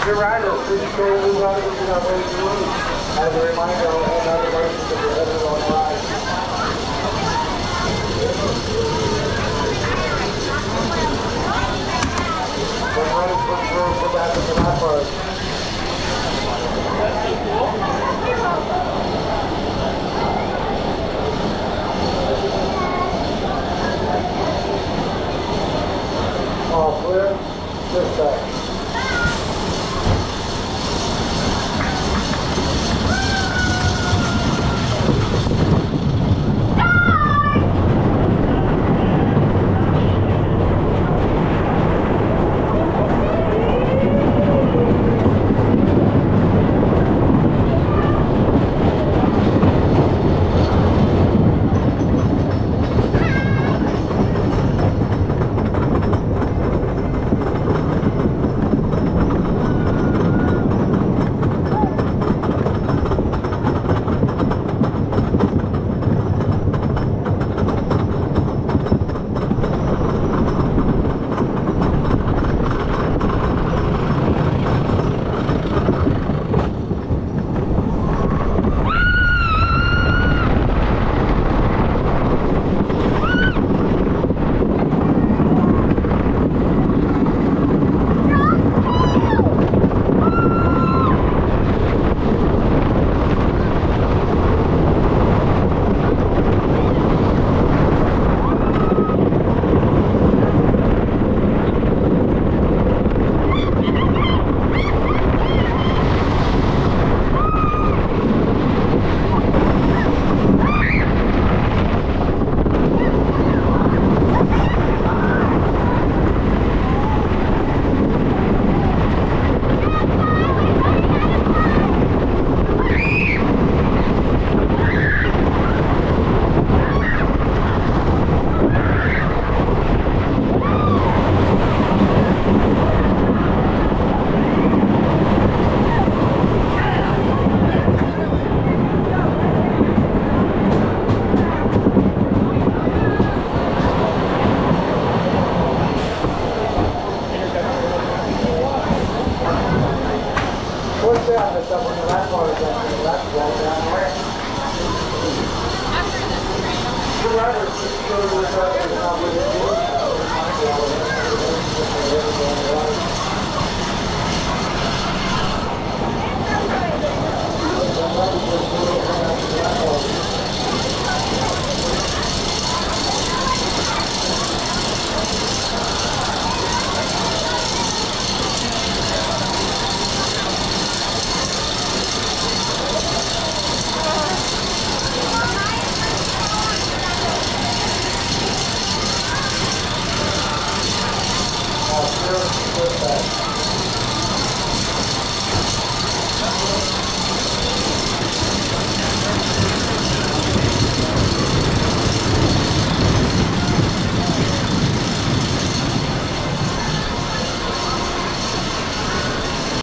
Dear riders, please go move out of the way to move. As a reminder, all other versions of the headed on the ride. When riders come through, come back to the lap part. All clear, just back. Right.